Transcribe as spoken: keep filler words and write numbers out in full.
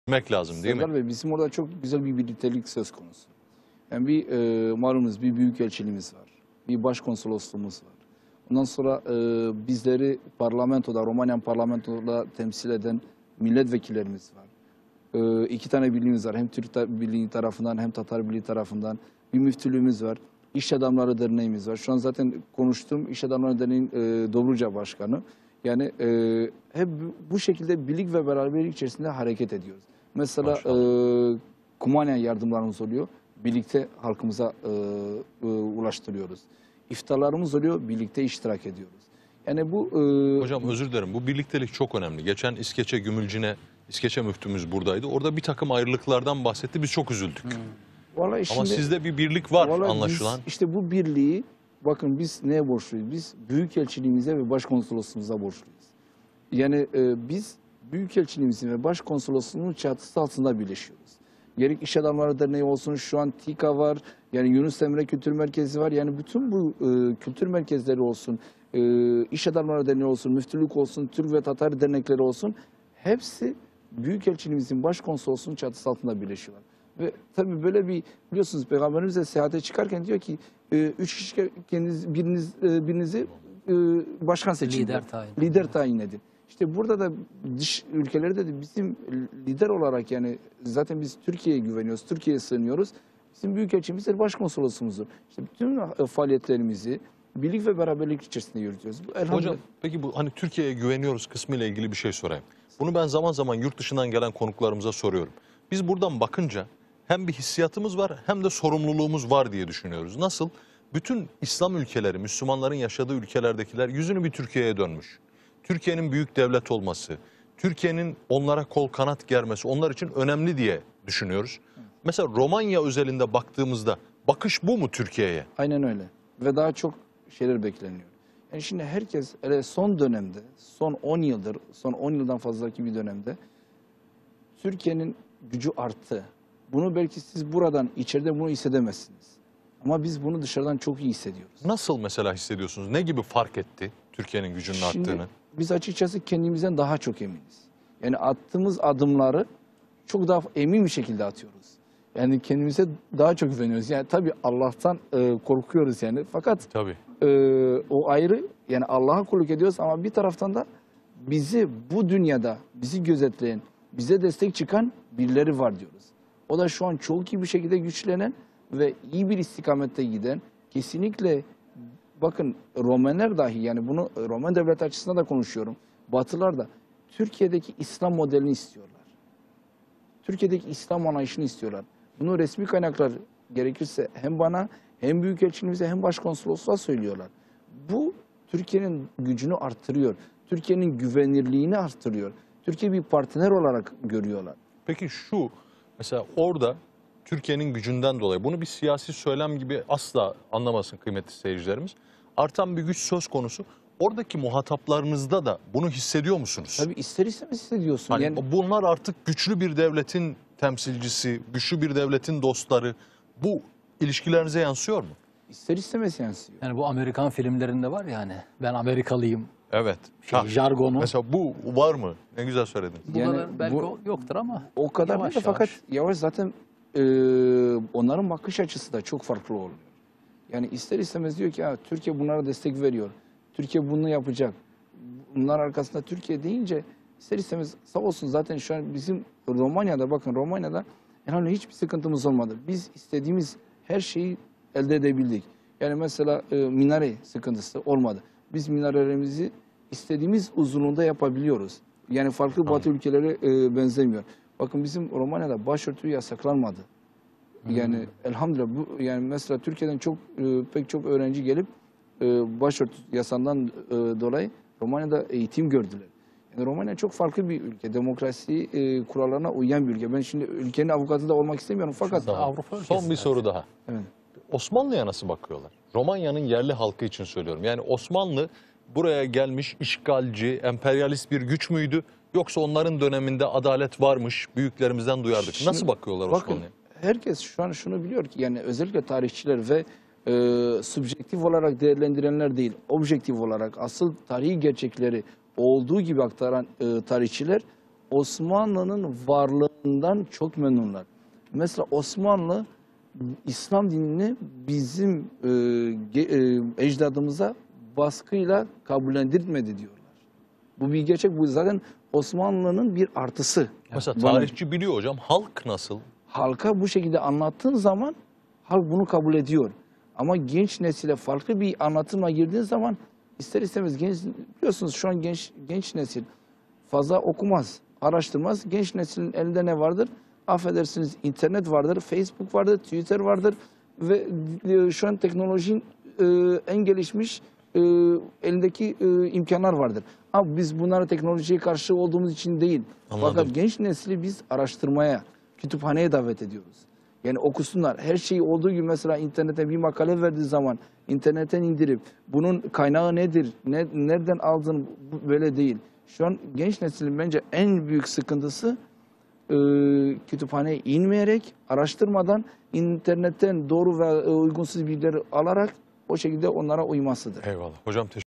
Bilmek lazım değil mi? Serdar Bey, bizim orada çok güzel bir birliktelik söz konusu. Yani bir e, malumunuz bir büyükelçiliğimiz var. Bir başkonsolosluğumuz var. Ondan sonra e, bizleri parlamentoda, Romanya parlamentoda temsil eden milletvekillerimiz var. E, iki tane birliğimiz var. Hem Türk Birliği tarafından hem Tatar Birliği tarafından. Bir müftülüğümüz var. İş Adamları Derneğimiz var. Şu an zaten konuştuğum İş Adamları Derneği'nin e, Dobruca Başkanı. Yani e, hep bu şekilde birlik ve beraberlik içerisinde hareket ediyoruz. Mesela e, Kumanya yardımlarımız oluyor. Birlikte halkımıza e, e, ulaştırıyoruz. İftarlarımız oluyor. Birlikte iştirak ediyoruz. Yani bu... E, Hocam özür dilerim. Bu birliktelik çok önemli. Geçen İskeçe Gümülcine, İskeçe müftümüz buradaydı. Orada bir takım ayrılıklardan bahsetti. Biz çok üzüldük. Hmm. Vallahi Ama şimdi, sizde bir birlik var anlaşılan. Biz, işte bu birliği, bakın biz neye borçluyuz? Biz Büyükelçiliğimize ve Başkonsolosluğumuza borçluyuz. Yani e, biz Büyükelçiliğimizin ve Başkonsolosluğumuzun çatısı altında birleşiyoruz. Gerek İş Adamları Derneği olsun, şu an TİKA var, yani Yunus Emre Kültür Merkezi var. Yani bütün bu e, kültür merkezleri olsun, e, İş Adamları Derneği olsun, müftülük olsun, Türk ve Tatar dernekleri olsun, hepsi Büyükelçiliğimizin Başkonsolosluğunun çatısı altında birleşiyorlar. Ve tabii böyle bir, biliyorsunuz Peygamberimiz de seyahate çıkarken diyor ki e, üç kişi kendiniz, biriniz, e, birinizi e, başkan seçin. Lider tayin. Lider tayin edin. İşte burada da dış ülkelerde de bizim lider olarak, yani zaten biz Türkiye'ye güveniyoruz, Türkiye'ye sığınıyoruz. Bizim büyükelçimiz de başkonsolosumuzdur. İşte bütün faaliyetlerimizi birlik ve beraberlik içerisinde yürütüyoruz. Hocam peki bu hani Türkiye'ye güveniyoruz kısmı ile ilgili bir şey sorayım. Bunu ben zaman zaman yurt dışından gelen konuklarımıza soruyorum. Biz buradan bakınca hem bir hissiyatımız var hem de sorumluluğumuz var diye düşünüyoruz. Nasıl? Bütün İslam ülkeleri, Müslümanların yaşadığı ülkelerdekiler yüzünü bir Türkiye'ye dönmüş. Türkiye'nin büyük devlet olması, Türkiye'nin onlara kol kanat germesi onlar için önemli diye düşünüyoruz. Mesela Romanya özelinde baktığımızda bakış bu mu Türkiye'ye? Aynen öyle. Ve daha çok şeyler bekleniyor. Yani şimdi herkes hele son dönemde, son on yıldır, son on yıldan fazlaki bir dönemde Türkiye'nin gücü arttı. Bunu belki siz buradan, içeride bunu hissedemezsiniz. Ama biz bunu dışarıdan çok iyi hissediyoruz. Nasıl mesela hissediyorsunuz? Ne gibi fark etti Türkiye'nin gücünün Şimdi, arttığını? Biz açıkçası kendimizden daha çok eminiz. Yani attığımız adımları çok daha emin bir şekilde atıyoruz. Yani kendimize daha çok güveniyoruz. Yani tabii Allah'tan e, korkuyoruz yani. Fakat Tabii. E, o ayrı, yani Allah'a kulluk ediyoruz ama bir taraftan da bizi bu dünyada, bizi gözetleyen, bize destek çıkan birileri var diyoruz. O da şu an çok iyi bir şekilde güçlenen ve iyi bir istikamette giden, kesinlikle bakın Romenler dahi, yani bunu Roman devlet açısından da konuşuyorum. Batılar da Türkiye'deki İslam modelini istiyorlar. Türkiye'deki İslam anlayışını istiyorlar. Bunu resmi kaynaklar gerekirse hem bana hem büyükelçiliğimize hem başkonsolosluğa söylüyorlar. Bu Türkiye'nin gücünü arttırıyor. Türkiye'nin güvenirliğini arttırıyor. Türkiye bir partner olarak görüyorlar. Peki şu mesela orada Türkiye'nin gücünden dolayı bunu bir siyasi söylem gibi asla anlamasın kıymetli seyircilerimiz. Artan bir güç söz konusu. Oradaki muhataplarınızda da bunu hissediyor musunuz? Tabii ister istemez hissediyorsun. Hani yani... bunlar artık güçlü bir devletin temsilcisi, güçlü bir devletin dostları. Bu ilişkilerinize yansıyor mu? İster istemez yansıyor. Yani bu Amerikan filmlerinde var ya hani ben Amerikalıyım. Evet. Şey, Ha, jargonu. Mesela bu var mı? Ne güzel söyledin. Bu Yani kadar belki bu- yoktur ama O kadar yavaş değil de fakat yavaş. yavaş zaten e, onların bakış açısı da çok farklı oluyor. Yani ister istemez diyor ki Türkiye bunlara destek veriyor. Türkiye bunu yapacak. Bunlar arkasında Türkiye deyince ister istemez sağ olsun, zaten şu an bizim Romanya'da, bakın Romanya'da herhangi hiçbir sıkıntımız olmadı. Biz istediğimiz her şeyi elde edebildik. Yani mesela e, minare sıkıntısı olmadı. Biz minarelerimizi istediğimiz uzunluğunda yapabiliyoruz. Yani farklı Batı ülkelere e, benzemiyor. Bakın bizim Romanya'da başörtü yasaklanmadı. Yani hmm. elhamdülillah bu, yani mesela Türkiye'den çok e, pek çok öğrenci gelip e, başörtü yasağından e, dolayı Romanya'da eğitim gördüler. Yani Romanya çok farklı bir ülke. Demokrasi e, kurallarına uyan bir ülke. Ben şimdi ülkenin avukatı da olmak istemiyorum fakat Avrupa Son bir soru daha. evet. Osmanlı'ya nasıl bakıyorlar? Romanya'nın yerli halkı için söylüyorum. Yani Osmanlı buraya gelmiş işgalci, emperyalist bir güç müydü? Yoksa onların döneminde adalet varmış, büyüklerimizden duyardık. Şimdi, nasıl bakıyorlar Osmanlı'ya? Herkes şu an şunu biliyor ki, yani özellikle tarihçiler ve e, subjektif olarak değerlendirenler değil, objektif olarak asıl tarihi gerçekleri olduğu gibi aktaran e, tarihçiler Osmanlı'nın varlığından çok memnunlar. Mesela Osmanlı İslam dinini bizim e, ge- e, ecdadımıza baskıyla kabullendirmedi diyorlar. Bu bir gerçek. Bu zaten Osmanlı'nın bir artısı. Mesela Bana- tarihçi biliyor hocam. Halk nasıl? Halka bu şekilde anlattığın zaman halk bunu kabul ediyor. Ama genç nesile farklı bir anlatımla girdiğin zaman ister istemez genç, biliyorsunuz şu an genç genç nesil fazla okumaz, araştırmaz. Genç neslin elinde ne vardır? Affedersiniz, internet vardır, Facebook vardır, Twitter vardır ve e, şu an teknolojinin e, en gelişmiş e, elindeki e, imkanlar vardır. Ama biz bunlara teknolojiye karşı olduğumuz için değil. Anladım. Fakat genç nesli biz araştırmaya, kütüphaneye davet ediyoruz. Yani okusunlar. Her şey olduğu gibi mesela internete bir makale verdiği zaman internetten indirip bunun kaynağı nedir, ne, nereden aldın, bu böyle değil. Şu an genç neslin bence en büyük sıkıntısı e, kütüphaneye inmeyerek, araştırmadan internetten doğru ve e, uygunsuz bilgileri alarak o şekilde onlara uymasıdır. Eyvallah. Hocam teşekkür